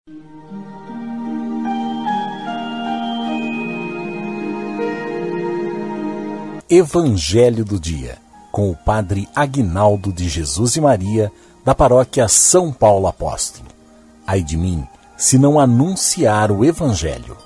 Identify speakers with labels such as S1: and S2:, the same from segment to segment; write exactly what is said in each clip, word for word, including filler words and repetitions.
S1: Evangelho do Dia, com o Padre Aguinaldo de Jesus e Maria, da paróquia São Paulo Apóstolo. Ai de mim, se não anunciar o Evangelho.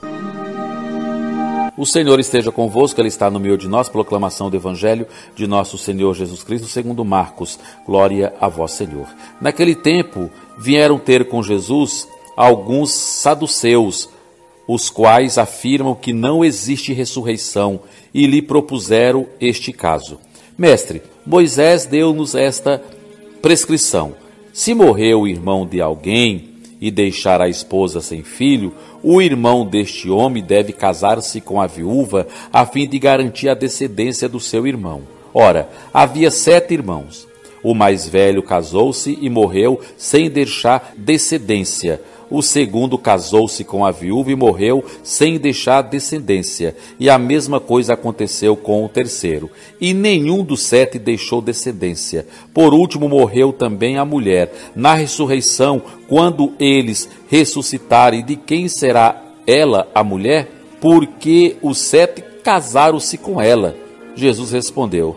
S2: O Senhor esteja convosco, Ele está no meio de nós. Proclamação do Evangelho de nosso Senhor Jesus Cristo, segundo Marcos. Glória a vós, Senhor. Naquele tempo, vieram ter com Jesus alguns saduceus, os quais afirmam que não existe ressurreição, e lhe propuseram este caso. Mestre, Moisés deu-nos esta prescrição: se morrer o irmão de alguém e deixar a esposa sem filho, o irmão deste homem deve casar-se com a viúva a fim de garantir a descendência do seu irmão. Ora, havia sete irmãos. O mais velho casou-se e morreu sem deixar descendência. O segundo casou-se com a viúva e morreu sem deixar descendência. E a mesma coisa aconteceu com o terceiro. E nenhum dos sete deixou descendência. Por último morreu também a mulher. Na ressurreição, quando eles ressuscitarem, de quem será ela, a mulher? Porque os sete casaram-se com ela. Jesus respondeu: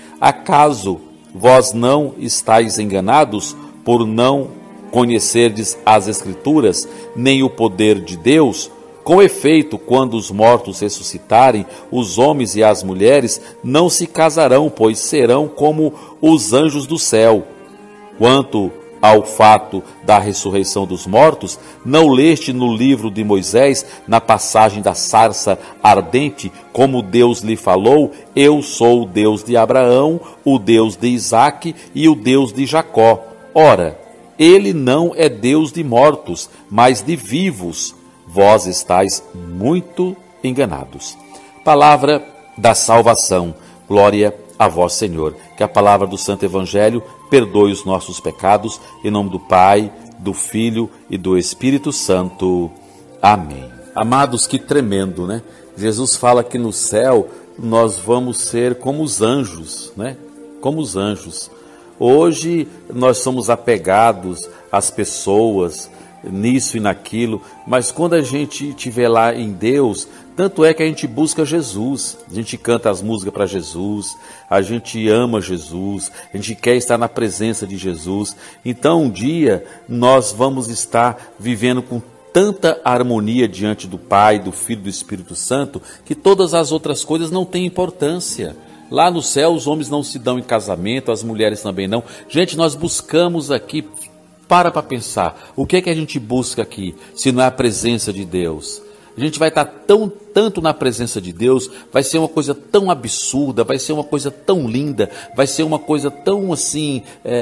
S2: acaso vós não estáis enganados por não conhecerdes as Escrituras, nem o poder de Deus? Com efeito, quando os mortos ressuscitarem, os homens e as mulheres não se casarão, pois serão como os anjos do céu. Quanto ao fato da ressurreição dos mortos, não leste no livro de Moisés, na passagem da sarça ardente, como Deus lhe falou: eu sou o Deus de Abraão, o Deus de Isaque e o Deus de Jacó. Ora, Ele não é Deus de mortos, mas de vivos. Vós estáis muito enganados. Palavra da salvação. Glória a vós, Senhor. Que a palavra do Santo Evangelho perdoe os nossos pecados. Em nome do Pai, do Filho e do Espírito Santo. Amém. Amados, que tremendo, né? Jesus fala que no céu nós vamos ser como os anjos, né? Como os anjos. Hoje nós somos apegados às pessoas, nisso e naquilo, mas quando a gente estiver lá em Deus, tanto é que a gente busca Jesus, a gente canta as músicas para Jesus, a gente ama Jesus, a gente quer estar na presença de Jesus. Então um dia nós vamos estar vivendo com tanta harmonia diante do Pai, do Filho e do Espírito Santo, que todas as outras coisas não têm importância. Lá no céu os homens não se dão em casamento, as mulheres também não. Gente, nós buscamos aqui, para para pensar, o que é que a gente busca aqui, se não é a presença de Deus? A gente vai estar tão, tanto na presença de Deus, vai ser uma coisa tão absurda, vai ser uma coisa tão linda, vai ser uma coisa tão assim,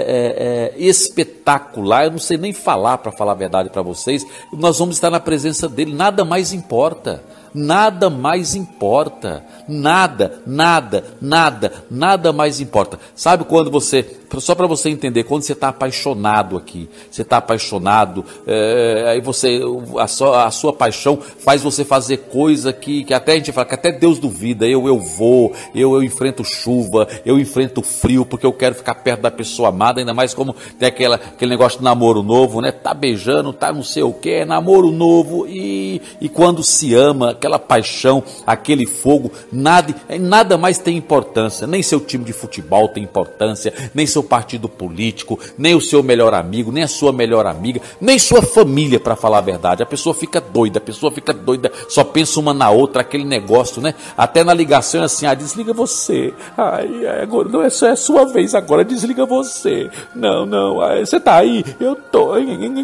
S2: é, é, é, espetacular. Eu não sei nem falar, para falar a verdade para vocês. Nós vamos estar na presença dele, nada mais importa. Nada mais importa, nada, nada, nada, nada mais importa. Sabe quando você, só para você entender, quando você está apaixonado aqui, você está apaixonado, é, aí você, a sua, a sua paixão faz você fazer coisa que, que até a gente fala, que até Deus duvida. Eu, eu vou, eu, eu enfrento chuva, eu enfrento frio, porque eu quero ficar perto da pessoa amada, ainda mais como tem aquela, aquele negócio de namoro novo, né? Tá beijando, tá não sei o que, é namoro novo, e, e quando se ama, aquela paixão, aquele fogo, nada, nada mais tem importância, nem seu time de futebol tem importância, nem seu partido político, nem o seu melhor amigo, nem a sua melhor amiga, nem sua família, para falar a verdade. A pessoa fica doida, a pessoa fica doida, só pensa uma na outra, aquele negócio, né? Até na ligação é assim: ah, desliga você, ai, agora não é só é a sua vez, agora desliga você, não, não, você tá aí, eu tô.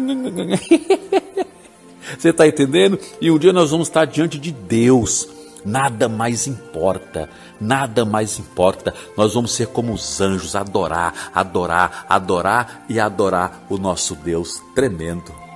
S2: Você está entendendo? E um dia nós vamos estar diante de Deus. Nada mais importa, nada mais importa. Nós vamos ser como os anjos, adorar, adorar, adorar e adorar o nosso Deus tremendo.